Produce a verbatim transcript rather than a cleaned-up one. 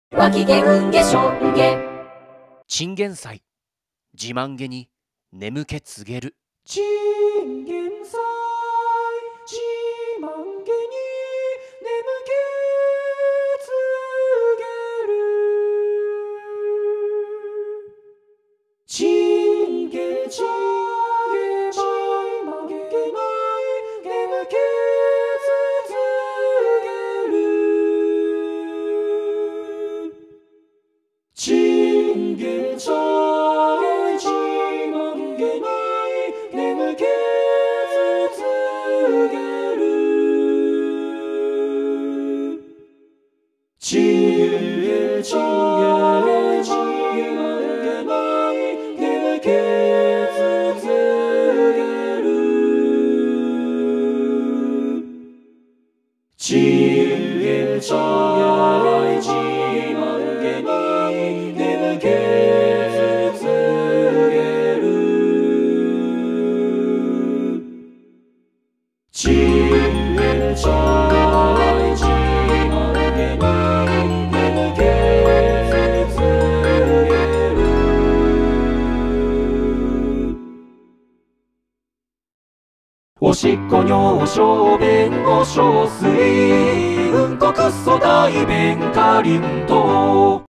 脇毛運下しょんげチンゲン菜自慢げに眠気告げる。 チンゲン菜自慢げに眠気告げる。チンゲン菜自慢げに眠気告げる。チンゲン菜自慢げに眠気告げる。チンゲン菜自慢げに眠気告げる。チンゲン菜自慢げに眠気告げる。チンゲン菜自慢げに眠気告げる。おしっこ尿小便ご小水うんこくそ大便かりんとう